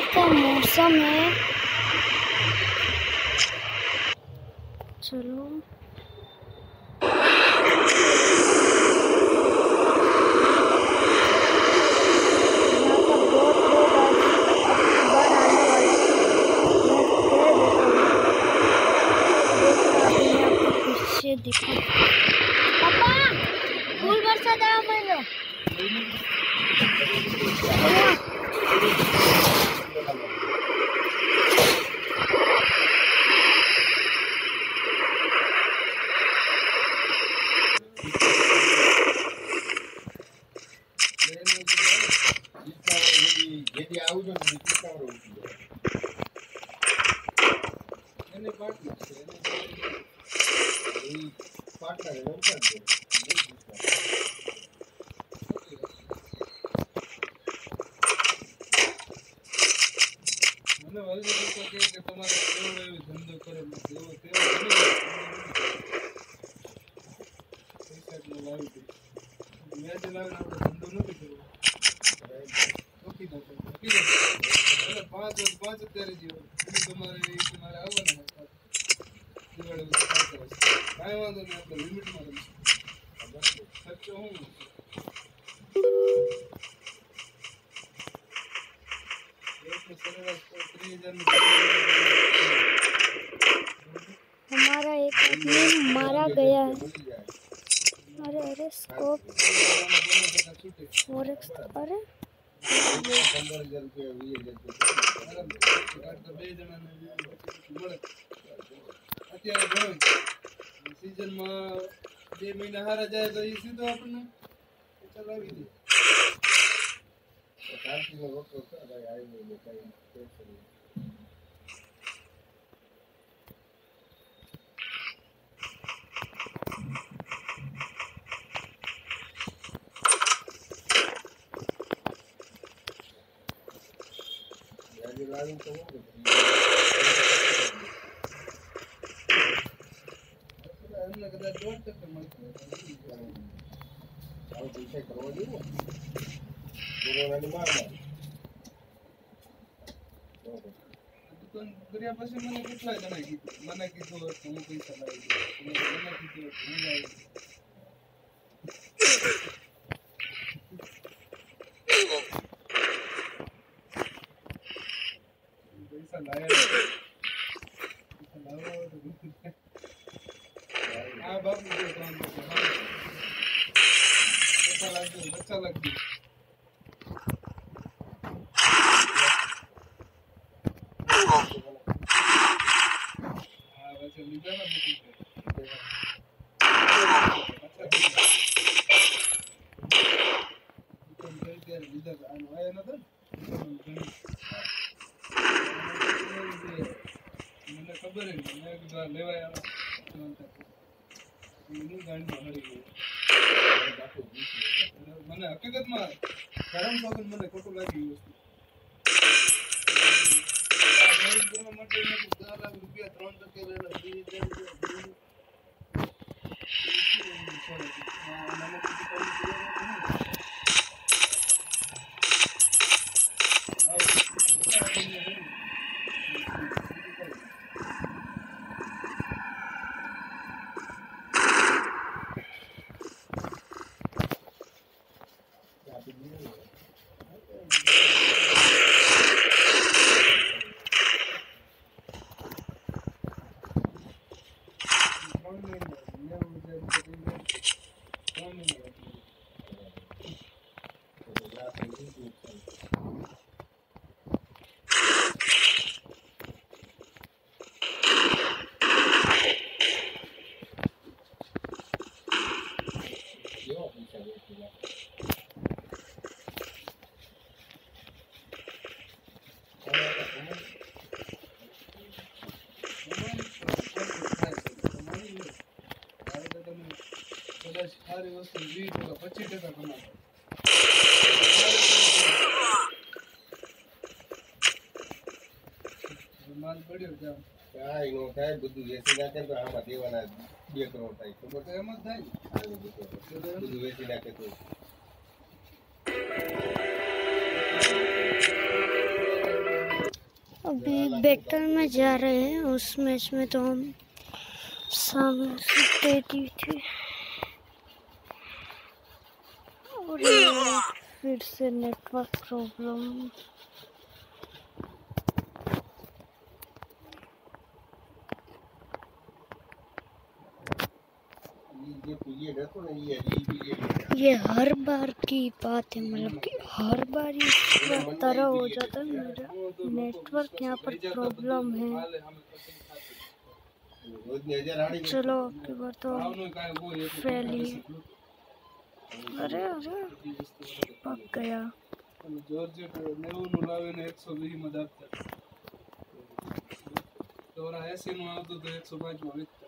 का मौसम है। चलो देखो पापा फूल बरसा दे मेरे જેથી આવજો ને કિસ્સામાં ઉઠી જાય એને પાટલું છે એને પાટલા રમતા છે મને વાલી તો કે તમારે કેવો એવો ધંધો કરો એવો તેવો પૈસા નો લાવી દે મેં જ લાવીને આપણે ધંધો નથી કરવો ઓકી દો પાંચ અત્યારે જીવો તમારે આવવાના દિવાળી કાંઈ વાંધો નહીં આપણે લિમિટમાં રહીશું ખર્ચો હું हमारा एक आदमी मारा गया है। अरे अरे स्कोप फोरेक्स अरे 15,000 અત્યારે સીઝનમાં 2 મહિના હારા જાય તો એ સીધો આપણને ચલાવી દે શાંતિનો વખત ભાઈ આવી કઈ લાવી તો એમને કદાચ 1% મળતું આવું પૈસા કરવા જોઈએ કોરોનાની મારમાં દુકાન કર્યા પછી મને કેટલા જણા કીધું મને કીધું કે હું પૈસા લાવી દઉં મને કીધું હું લાવી પૈસા લાવ્યા આ બાપુ જે કામ કરે પૈસા લાગજો બચ્ચા લાગજો હા વચ્ચે લીધા ના મૂકી લીધા આનો આયા નતો મને ખબર જ મેં કીધું લેવાય એની ગાંડી હળી ગઈ મને હકીકતમાં ગરમ સોગન મને ખોટું લાગ્યું વસ્તુ કરવા માટે 10 લાખ રૂપિયા 3 ટકે લેલા 25% કમાય માલ પડ્યો જામ કાઈ નો થાય બધું વેચી નાખે તો આમાં દેવાના 2 કરોડ થાય ખબર તો એમ જ થાય બધું વેચી નાખે તો अभी बैटल में जा रहे हैं। उस मैच में तो हम सामने से दे दी थी और ये फिर से नेटवर्क प्रॉब्लम। ये हर बार की बात है, मतलब कि हर बार इस तरह हो जाता है। मेरा नेटवर्क यहाँ पर प्रॉब्लम है। चलो आपकी बार तो फेल ही। अरे अरे पक गया। जॉर्जेट 90 लावे 120 में दाबता तो 80 નું આવતું તો 105 માં